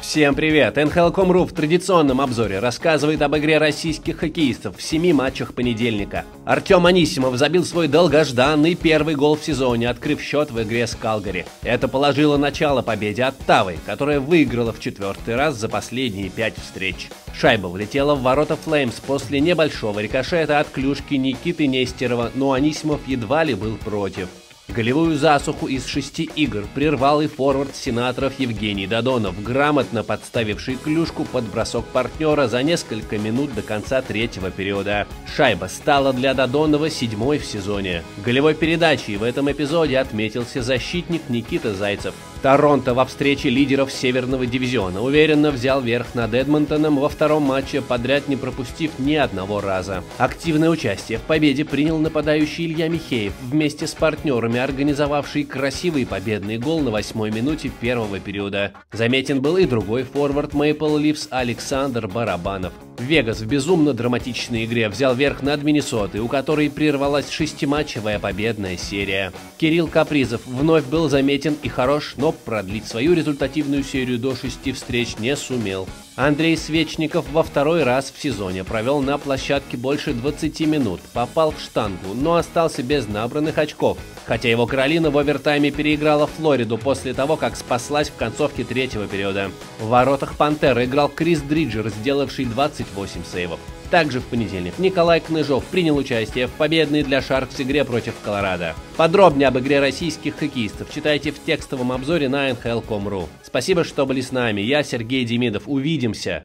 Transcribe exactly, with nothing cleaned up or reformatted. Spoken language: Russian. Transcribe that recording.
Всем привет! эн эйч эл точка ком точка ру в традиционном обзоре рассказывает об игре российских хоккеистов в семи матчах понедельника. Артем Анисимов забил свой долгожданный первый гол в сезоне, открыв счет в игре с Калгари. Это положило начало победе Оттавы, которая выиграла в четвертый раз за последние пять встреч. Шайба влетела в ворота Флеймс после небольшого рикошета от клюшки Никиты Нестерова, но Анисимов едва ли был против. Голевую засуху из шести игр прервал и форвард Сенаторов Евгений Додонов, грамотно подставивший клюшку под бросок партнера за несколько минут до конца третьего периода. Шайба стала для Додонова седьмой в сезоне. Голевой передачей в этом эпизоде отметился защитник Никита Зайцев. Торонто во встрече лидеров Северного дивизиона уверенно взял верх над Эдмонтоном во втором матче подряд, не пропустив ни одного раза. Активное участие в победе принял нападающий Илья Михеев, вместе с партнерами организовавший красивый победный гол на восьмой минуте первого периода. Заметен был и другой форвард Мейпл Ливс Александр Барабанов. Вегас в безумно драматичной игре взял верх над Миннесотой, у которой прервалась шестиматчевая победная серия. Кирилл Капризов вновь был заметен и хорош, но продлить свою результативную серию до шести встреч не сумел. Андрей Свечников во второй раз в сезоне провел на площадке больше двадцати минут, попал в штангу, но остался без набранных очков, хотя его Каролина в овертайме переиграла Флориду после того, как спаслась в концовке третьего периода. В воротах Пантер играл Крис Дриджер, сделавший двадцать восемь сейвов. Также в понедельник Николай Кныжов принял участие в победной для Шаркс игре против Колорадо. Подробнее об игре российских хоккеистов читайте в текстовом обзоре на эн эйч эл точка ком точка ру. Спасибо, что были с нами. Я Сергей Демидов. Увидимся!